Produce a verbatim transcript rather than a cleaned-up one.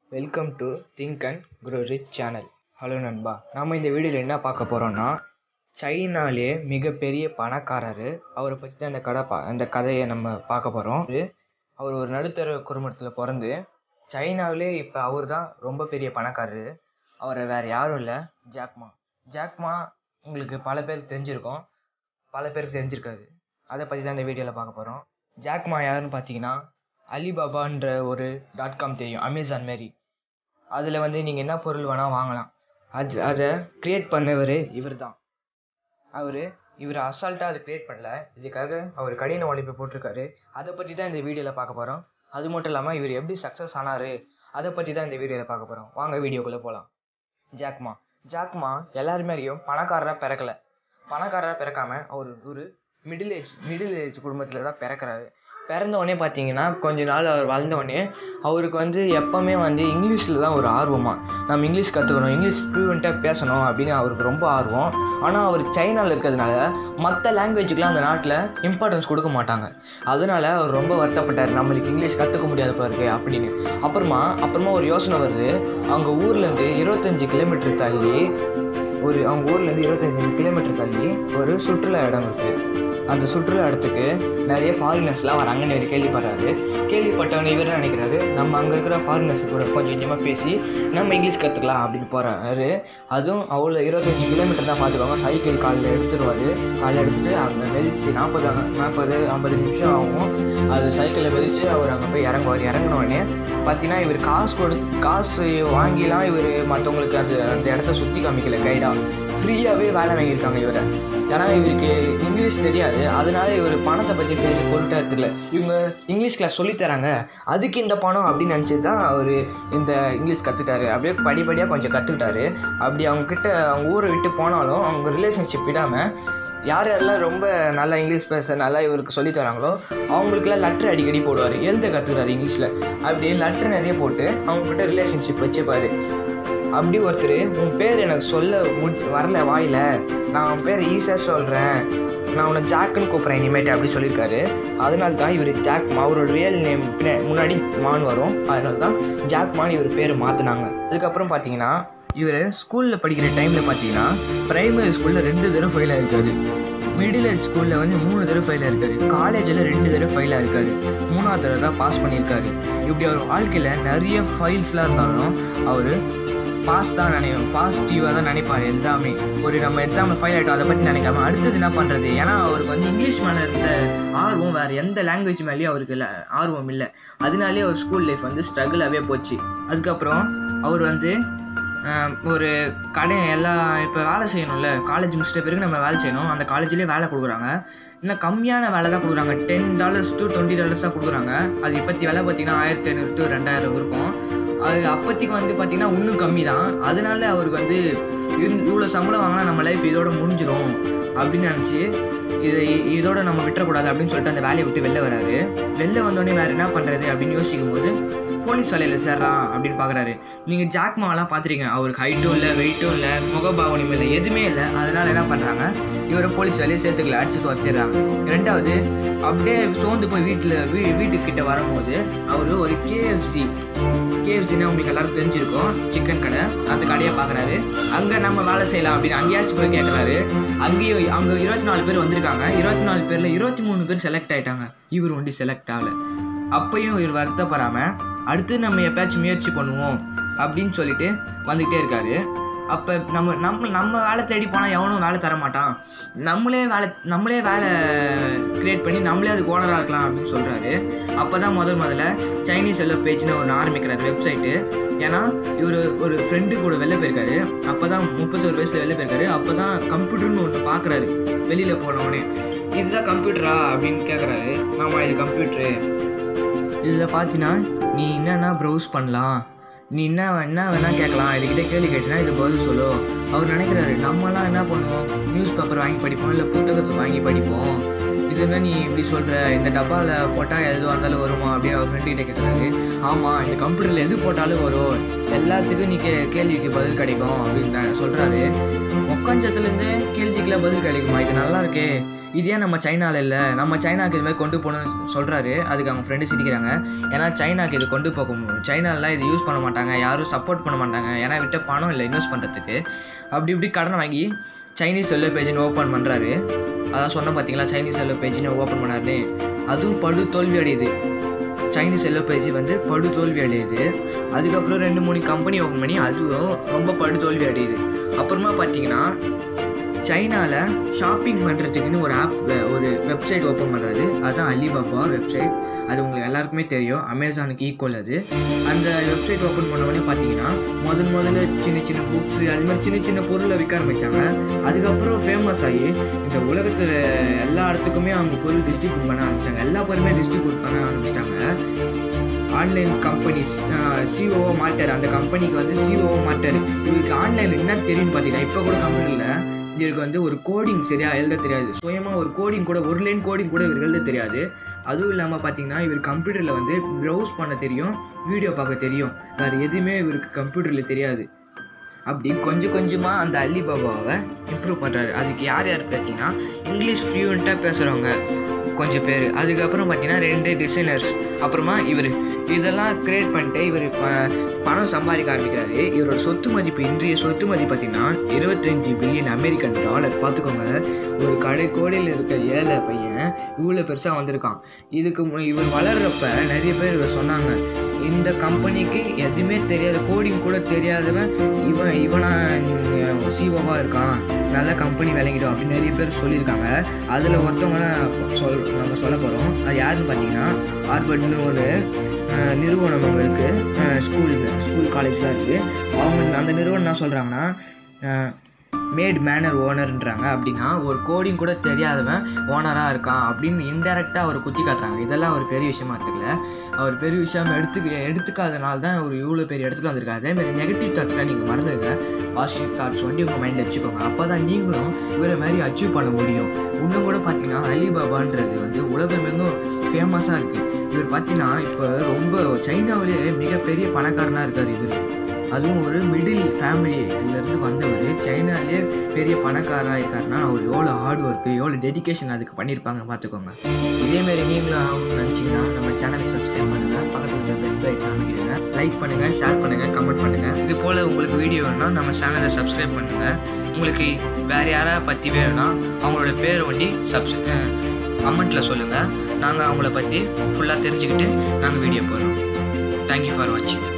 Welcome to think and grow rich channel. Hello நண்பா, நாம் இந்த வீடியோவில் என்ன பார்க்க போகிறோன்னா, சைனாலே மிகப்பெரிய பணக்காரர், அவரை பற்றி தான் இந்த கடை பா இந்த கதையை நம்ம பார்க்க போகிறோம். அவர் ஒரு நடுத்தர குடும்பத்தில் பிறந்து சைனாவிலே இப்போ அவர் தான் ரொம்ப பெரிய பணக்காரர். அவரை வேறு யாரும் இல்லை, ஜாக்மா. ஜாக்மா உங்களுக்கு பல பேருக்கு தெரிஞ்சிருக்கும், பல பேருக்கு தெரிஞ்சிருக்காது. அதை பற்றி தான் இந்த வீடியோவில் பார்க்க போகிறோம். ஜாக்மா யாருன்னு பார்த்தீங்கன்னா, அலிபாபான்ற ஒரு டாட் காம் தெரியும், அமேசான் மாரி. அதில் வந்து நீங்கள் என்ன பொருள் வேணால் வாங்கலாம். அது அதை க்ரியேட் பண்ணவர் இவர் தான். அவர் இவர் அசால்ட்டாக அதை க்ரியேட் பண்ணல, இதுக்காக அவர் கடின உழைப்பு போட்டிருக்காரு. அதை பற்றி தான் இந்த வீடியோவில் பார்க்க போகிறோம். அது மட்டும் இல்லாமல் இவர் எப்படி சக்ஸஸ் ஆனார், அதை பற்றி தான் இந்த வீடியோவில் பார்க்க போகிறோம். வாங்க வீடியோக்குள்ளே போகலாம். ஜாக்மா ஜாக்மா எல்லாருமேயும் பணக்காரராக பிறக்கலை. பணக்காரராக பிறக்காமல் அவர் ஒரு மிடில் ஏஜ் மிடில் ஏஜ் குடும்பத்தில் தான் பிறக்கிறாரு. பிறந்தவொடனே பார்த்தீங்கன்னா கொஞ்ச நாள் அவர் வளர்ந்தவொடனே அவருக்கு வந்து எப்போவுமே வந்து இங்கிலீஷில் தான் ஒரு ஆர்வமாக, நம்ம இங்கிலீஷ் கற்றுக்கணும், இங்கிலீஷ் ஃப்ளூவெண்ட்டாக பேசணும் அப்படின்னு அவருக்கு ரொம்ப ஆர்வம். ஆனால் அவர் சைனாவில் இருக்கிறதுனால மற்ற லாங்குவேஜுக்கெலாம் அந்த நாட்டில் இம்பார்ட்டன்ஸ் கொடுக்க மாட்டாங்க. அதனால் அவர் ரொம்ப வருத்தப்பட்டார், நம்மளுக்கு இங்கிலீஷ் கற்றுக்க முடியாத பாருக்கு அப்படின்னு. அப்புறமா அப்புறமா ஒரு யோசனை வருது. அவங்க ஊர்லேருந்து இருபத்தஞ்சி கிலோமீட்டர் தள்ளி ஒரு அவங்க ஊர்லேருந்து இருபத்தஞ்சி கிலோமீட்டர் தள்ளி ஒரு சுற்றுலா இடம் இருக்குது. அந்த சுற்றுலா இடத்துக்கு நிறைய ஃபாரினர்ஸ்லாம் வராங்கன்னு இவர் கேள்விப்படுறாரு. கேள்விப்பட்டவனே இவர் நினைக்கிறாரு, நம்ம அங்கே இருக்கிற ஃபாரினர்ஸ் கூட கொஞ்சம் கொஞ்சமாக பேசி நம்ம இங்கிலீஷ் கற்றுக்கலாம் அப்படின்னு போகிறாரு. அதுவும் அவ்வளோ இருபத்தஞ்சி கிலோமீட்டர் தான் பார்த்துக்கோங்க. சைக்கிள் காலையில் எடுத்துருவார். காலையில் எடுத்துகிட்டு அங்கே வெளிச்சு நாற்பது நாற்பது ஐம்பது நிமிஷம் ஆகும். அது சைக்கிளில் வெளிச்சு அவர் அங்கே போய் இறங்குவார். இறங்கினோடனே பார்த்தீங்கன்னா இவர் காசு கொடுத்து காசு வாங்கிலாம் இவர் மற்றவங்களுக்கு அது அந்த இடத்த சுற்றி காமிக்கல. கைடாக ஃப்ரீயாகவே வேலை வாங்கியிருக்காங்க இவரை. ஏன்னா இவருக்கு இங்கிலீஷ் தெரியாது, அதனால இவர் பணத்தை பற்றி பெரிய பொருட்டாக எடுத்துக்கல. இவங்க இங்கிலீஷ் கிளாஸ் சொல்லித்தராங்க, அதுக்கு இந்த பணம் அப்படின்னு நினச்சி தான் அவர் இந்த இங்கிலீஷ் கற்றுக்கிட்டாரு. அப்படியே படிப்படியாக கொஞ்சம் கற்றுக்கிட்டாரு. அப்படி அவங்கக்கிட்ட அவங்க ஊரை விட்டு போனாலும் அவங்க ரிலேஷன்ஷிப் விடாமல் யார் யாரெல்லாம் ரொம்ப நல்லா இங்கிலீஷ் பேச நல்லா இவருக்கு சொல்லித் தராங்களோ அவங்களுக்குலாம் லெட்ரு அடிக்கடி போடுவார். எழுத கற்றுக்கிறாரு இங்கிலீஷில். அப்படி லெட்ரு நிறைய போட்டு அவங்கக்கிட்ட ரிலேஷன்ஷிப் வச்சுப்பார். அப்படி ஒருத்தர், உன் பேர் எனக்கு சொல்ல முடி வரல வாயில், நான் உன் பேர் ஈஸியாக சொல்கிறேன், நான் உன்னை ஜாக்குன்னு கூப்பிட்றேன் இனிமேட்டு அப்படி சொல்லியிருக்காரு. அதனால தான் இவர் ஜாக்மா, அவரோட ரியல் நேம் முன்னாடி மான் வரும், அதனால தான் ஜாக்மான் இவர் பேர் மாற்றினாங்க. அதுக்கப்புறம் பார்த்தீங்கன்னா இவர் ஸ்கூலில் படிக்கிற டைமில் பார்த்தீங்கன்னா ப்ரைமரி ஸ்கூலில் ரெண்டு தடவை ஃபெயில் ஆகிருக்காரு. மிடில் ஏஜ் ஸ்கூலில் வந்து மூணு தடவை ஃபெயில் ஆகிருக்காரு. காலேஜில் ரெண்டு தடவை ஃபெயில் ஆகிருக்காரு. மூணாவது தடவை தான் பாஸ் பண்ணியிருக்காரு. இப்படி அவர் வாழ்க்கையில் நிறைய ஃபைல்ஸ்லாம் இருந்தாலும் அவர் பாஸ் தான் நினைப்போம், பாசிட்டிவாக தான் நினைப்பார் எல்லாமே. ஒரு நம்ம எக்ஸாமில் ஃபெயில் ஆகிட்டோம் அதை பற்றி நினைக்காம அடுத்தது என்ன பண்ணுறது, ஏன்னா அவருக்கு வந்து இங்கிலீஷ் மேலே இருந்த ஆர்வம் வேறு எந்த லாங்குவேஜ் மேலேயும் அவருக்கு இல்லை ஆர்வம் இல்லை. அதனாலே அவர் ஸ்கூல் லைஃப் வந்து ஸ்ட்ரகிளாகவே போச்சு. அதுக்கப்புறம் அவர் வந்து ஒரு கடை எல்லாம் இப்போ வேலை செய்யணும்ல, காலேஜ் முடிச்சிட்ட பிறகு நம்ம வேலை செய்யணும். அந்த காலேஜ்லேயே வேலை கொடுக்குறாங்க, இன்னும் கம்மியான வேலை தான் கொடுக்குறாங்க. Ten dollars to twenty dollars தான் கொடுக்குறாங்க. அது இப்போத்தி வேலை பார்த்திங்கன்னா ஆயிரத்தி ஐநூறு டு ரெண்டாயிரம் இருக்கும். அது அப்போத்திக்கு வந்து பார்த்திங்கன்னா இன்னும் கம்மி தான். அதனால அவருக்கு வந்து இவ்வளோ சம்பளம் வாங்கினா நம்ம லைஃப் இதோட முடிஞ்சிடும் அப்படின்னு நினச்சி இது இதோட நம்ம விட்டுறக்கூடாது அப்படின்னு சொல்லிட்டு அந்த வேலையை விட்டு வெளில வராரு. வெளில வந்தோடனே வேறு என்ன பண்ணுறது அப்படின்னு யோசிக்கும் போது போலீஸ் வேலையில் சேர்றான் அப்படின்னு பார்க்குறாரு. நீங்கள் ஜாக்மாவெல்லாம் பார்த்துருக்கீங்க, அவருக்கு ஹைட்டும் இல்லை, வெயிட்டும் இல்லை, முகபாவனையும் இல்லை, எதுவுமே இல்லை. அதனால் என்ன பண்ணுறாங்க, இவரை போலீஸ் வேலையை சேர்த்துக்கல, அடிச்சு துரத்திடுறாங்க. ரெண்டாவது அப்படியே சோர்ந்து போய் வீட்டில் வீ வீட்டுக்கிட்ட வரும்போது அவர் ஒரு கேஎஃப்சி கேஎஃப்சின்னா உங்களுக்கு எல்லாருக்கும் தெரிஞ்சிருக்கும், சிக்கன் கடை, அந்த கடையை பார்க்குறாரு. அங்கே நம்ம வேலை செய்யலாம் அப்படின்னு அங்கேயாச்சும் போய் கேட்குறாரு. அங்கேயும் அங்கே இருபத்தி நாலு பேர் வந்திருக்காங்க. இருபத்தி நாலு பேரில் இருபத்தி மூணு பேர் செலக்ட் ஆகிட்டாங்க, இவர் ஒண்டி செலக்ட் ஆகலை. அப்பையும் இவர் வருத்தப்படாமல் அடுத்து நம்ம எப்போயாச்சும் முயற்சி பண்ணுவோம் அப்படின்னு சொல்லிட்டு வந்துக்கிட்டே இருக்காரு. அப்போ நம்ம நம்ம நம்ம வேலை தேடி போனால் எவனும் வேலை தர மாட்டான், நம்மளே வேலை நம்மளே வேலை க்ரியேட் பண்ணி நம்மளே அதுக்கு ஓனராக இருக்கலாம் அப்படின்னு சொல்கிறாரு. அப்போ தான் முதல் முதல்ல சைனீஸ் வெல்ல பேஜ்னு ஒன்று ஆரம்பிக்கிறார் வெப்சைட்டு. ஏன்னா இவர் ஒரு ஃப்ரெண்டு கூட வெளில போயிருக்காரு. அப்போ தான் முப்பத்தொரு வயசில் வெளில போயிருக்காரு. அப்போ தான் கம்ப்யூட்டர்னு ஒன்று பார்க்குறாரு. வெளியில் போனவுடனே இதுதான் கம்ப்யூட்டரா அப்படின்னு கேட்குறாரு. ஆமாம் இது கம்ப்யூட்ரு, இதில் பார்த்தீங்கன்னா நீ என்னென்னா ப்ரௌஸ் பண்ணலாம், நீ என்ன என்ன வேணால் கேட்கலாம், இதுக்கிட்ட கேள்வி கேட்டினா இது பதில் சொல்லும். அவர் நினைக்கிறாரு நம்மலாம் என்ன பண்ணுவோம், நியூஸ் பேப்பர் வாங்கி படிப்போம், இல்லை புத்தகத்தை வாங்கி படிப்போம், இது இதுன்னு நீ இப்படி சொல்கிற, இந்த டப்பாவில் போட்டால் எது வந்தாலும் வருமா அப்படின்னு அவர் ஃப்ரெண்டுக்கிட்ட கேட்குறாரு. ஆமாம், இந்த கம்ப்யூட்டரில் எது போட்டாலும் வரும், எல்லாத்துக்கும் நீ கே கேள்விக்கு பதில் கிடைக்கும் அப்படின்னு சொல்கிறாரு. உக்காஞ்சத்துலேருந்து கேள்விக்கெல்லாம் பதில் கிடைக்குமா, இது நல்லா இருக்கே, இதே நம்ம சைனாவில் இல்லை, நம்ம சைனாவுக்கு இதுமாதிரி கொண்டு போகணும்னு சொல்கிறாரு. அதுக்கு அவங்க ஃப்ரெண்டு சிரிக்கிறாங்க. ஏன்னா சைனாவுக்கு இது கொண்டு போக முடியும், சைனாலலாம் இது யூஸ் பண்ண மாட்டாங்க, யாரும் சப்போர்ட் பண்ண மாட்டாங்க, ஏன்னா விட்ட பணம் இல்லை இன்வெஸ்ட் பண்ணுறதுக்கு. அப்படி இப்படி கடன் வாங்கி சைனீஸ் செல்லோ பேஜின்னு ஓப்பன் பண்ணுறாரு. அதான் சொன்ன பார்த்தீங்களா, சைனீஸ் செல்லோ பேஜின்னு ஓப்பன் பண்ணாருன்னு. அதுவும் படு தோல்வி அடையுது. சைனீஸ் செல்லோ பேஜ் வந்து படு தோல்வி அடையுது. அதுக்கப்புறம் ரெண்டு மூணு கம்பெனி ஓப்பன் பண்ணி அதுவும் ரொம்ப படு தோல்வி அடையுது. அப்புறமா பார்த்தீங்கன்னா சைனாவில் ஷாப்பிங் பண்ணுறதுக்குன்னு ஒரு ஆப், ஒரு வெப்சைட் ஓப்பன் பண்ணுறது. அதுதான் அலிபாபா வெப்சைட். அது உங்களுக்கு எல்லாருக்குமே தெரியும், அமேசானுக்கு ஈக்குவல் அது. அந்த வெப்சைட் ஓப்பன் பண்ணோடனே பார்த்தீங்கன்னா முதல் முதல்ல சின்ன சின்ன புக்ஸு அது மாதிரி சின்ன சின்ன பொருளை விற்க ஆரம்பித்தாங்க. அதுக்கப்புறம் ஃபேமஸ் ஆகி இந்த உலகத்தில் எல்லா இடத்துக்குமே அவங்க பொருள் டிஸ்ட்ரிபியூட் பண்ண ஆரம்பித்தாங்க. எல்லா பொருளுமே டிஸ்ட்ரிபியூட் பண்ண ஆரம்பிச்சிட்டாங்க. ஆன்லைன் கம்பெனிஸ் சிஓஓ மாட்டார், அந்த கம்பெனிக்கு வந்து சிஓஓ மாட்டார். இவருக்கு ஆன்லைனில் என்ன தெரியும்னு பார்த்தீங்கன்னா, இப்போ கூட கம்பெனியில் இவருக்கு வந்து ஒரு கோடிங் சரியாக எழுத தெரியாது. சுயமாக ஒரு கோடிங் கூட, ஒரு லைன் கோடிங் கூட இவருக்கு எழுத தெரியாது. அதுவும் இல்லாமல் பார்த்தீங்கன்னா இவர் கம்ப்யூட்டரில் வந்து ப்ரௌஸ் பண்ண தெரியும், வீடியோ பார்க்க தெரியும், வேறு எதுவுமே இவருக்கு கம்ப்யூட்டரில் தெரியாது. அப்படி கொஞ்சம் கொஞ்சமாக அந்த அலிபாபாவை இம்ப்ரூவ் பண்ணுறாரு. அதுக்கு யார் யார் பார்த்தீங்கன்னா இங்கிலீஷ் ஃப்ளூயண்ட்டாக பேசுகிறவங்க கொஞ்சம் பேர், அதுக்கப்புறம் பார்த்தீங்கன்னா ரெண்டு டிசைனர்ஸ், அப்புறமா இவர் இதெல்லாம் க்ரியேட் பண்ணிட்டு இவர் பணம் சம்பாதிக்க ஆரம்பிக்கிறாரு. இவரோட சொத்து மதிப்பு, இன்றைய சொத்து மதிப்பு பார்த்திங்கன்னா இருபத்தஞ்சி பில்லியன் அமெரிக்கன் டாலர். பார்த்துக்கோங்க, ஒரு கடை கோடையில் இருக்க ஏழை பையன் இவ்வளோ பெருசாக வந்திருக்கான். இதுக்கு இவர் வளர்கிறப்ப நிறைய பேர் இவர் சொன்னாங்க, இந்த கம்பெனிக்கு எதுவுமே தெரியாத, கோடிங் கூட தெரியாதவன் இவன் இவனா சிஓவாக இருக்கான், நல்ல கம்பெனி விளங்கிடும் அப்படின்னு நிறைய பேர் சொல்லியிருக்காங்க. அதில் ஒருத்தவங்க சொல் நம்ம சொல்ல போகிறோம். அது யாருன்னு பார்த்தீங்கன்னா ஹார்வர்ட்னு ஒரு நிறுவனம் அங்கே இருக்குது, ஸ்கூல் ஸ்கூல் காலேஜ்லாம் இருக்குது. அவங்க அந்த நிறுவனம் என்ன சொல்கிறாங்கன்னா மேட் மேனர் ஓனர்ன்றாங்க. அப்படின்னா ஒரு கோடிங் கூட தெரியாதவன் ஓனராக இருக்கான் அப்படின்னு இன்டெரக்டாக அவர் குத்தி காட்டுறாங்க. இதெல்லாம் ஒரு பெரிய விஷயமா தெரியல, அவர் பெரிய விஷயம் எடுத்துக்க எடுத்துக்காதனால தான் ஒரு இவ்வளோ பெரிய இடத்துல வந்திருக்காரு. அதேமாதிரி நெகட்டிவ் தாட்ஸ்லாம் நீங்கள் மறந்துடுங்க, பாசிட்டிவ் தாட்ஸ் வந்து உங்கள் மைண்டில் வச்சுக்கோங்க. அப்போ தான் நீங்களும் இவரை மாதிரி அச்சீவ் பண்ண முடியும். இன்னும் கூட பார்த்தீங்கன்னா அலிபாபான்றது வந்து உலகமெங்கும் ஃபேமஸாக இருக்குது. இவர் பார்த்தீங்கன்னா இப்போ ரொம்ப சைனாவிலே மிகப்பெரிய பணக்காரனாக இருக்கார் இவர். அதுவும் ஒரு மிடில் ஃபேமிலியிலேருந்து வந்தவர் சைனாலே பெரிய பணக்காராக இருக்காருன்னா அவர் எவ்வளோ ஹார்ட் ஒர்க்கு, எவ்வளோ டெடிக்கேஷன் அதுக்கு பண்ணியிருப்பாங்க பார்த்துக்கோங்க. இதேமாரி நீங்களும் ஆகணும்னு நினச்சிங்கன்னா நம்ம சேனலை சப்ஸ்கிரைப் பண்ணுங்கள், பக்கத்தில் இருக்க பெல் பட்டன் அமைக்கிடுங்க, லைக் பண்ணுங்கள், ஷேர் பண்ணுங்கள், கமெண்ட் பண்ணுங்கள். இது போல் உங்களுக்கு வீடியோ வேணும்னா நம்ம சேனலை சப்ஸ்கிரைப் பண்ணுங்கள். உங்களுக்கு வேறு யாராவது பற்றி வேணும்னா அவங்களோட பேரை ஒண்டி சப்ஸ்கிரை கமெண்ட்டில் சொல்லுங்கள். நாங்கள் அவங்கள பற்றி ஃபுல்லாக தெரிஞ்சுக்கிட்டு நாங்கள் வீடியோ போடுறோம். தேங்க்யூ ஃபார் வாட்சிங்.